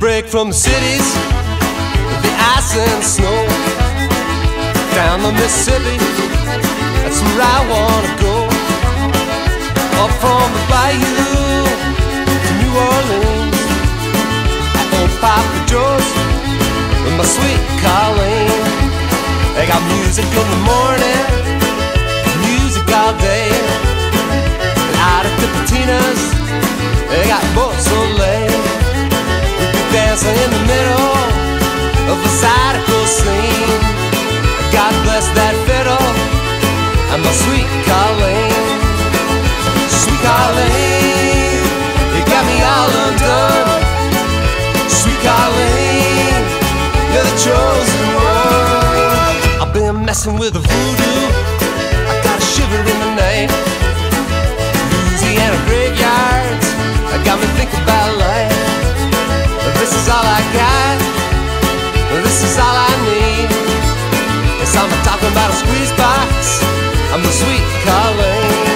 break from the cities, the ice and snow. Down the Mississippi, that's where I wanna go. Up from the bayou to New Orleans, at old Papa Joe's with my sweet Colleen. They got music in the morning, music all day. And out at the Patina's, they got Beau Soleil. We'll be dancing in the middle of a zydeco scene. God bless that fiddle and my sweet Colleen. Sweet Colleen, you got me all undone. Sweet Colleen, you're the chosen one. I've been messing with the voodoo, I got a shiver in the night. Louisiana graveyards, I got me thinking about life. This is all I got, this is all I need. Yes, I'm talking about a squeeze box, I'm the sweet Colleen.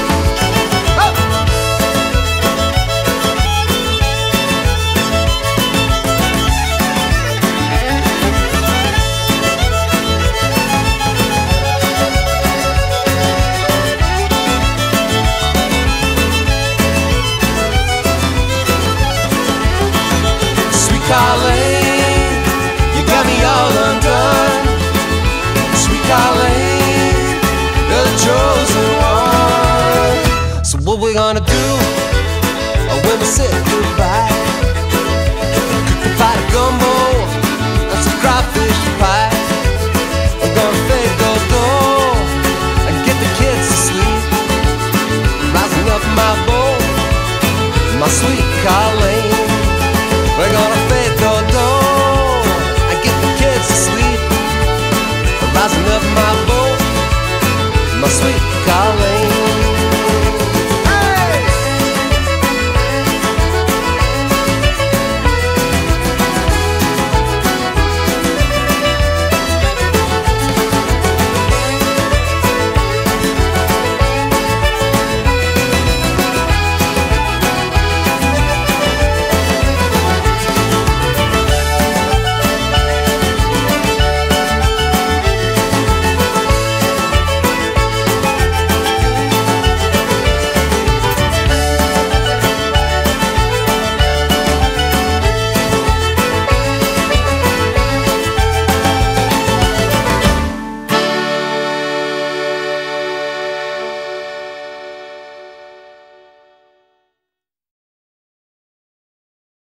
Colleen, you got me all undone. Sweet Colleen, you're the chosen one. So what we gonna do when we say goodbye? Cook a pot of gumbo and some crawfish pie. I'm gonna fade those dough and get the kids to sleep. Rising up my bowl, my sweet Colleen. We're gonna fade the door and get the kids to sleep. Rising up my boat, my sweet Colleen.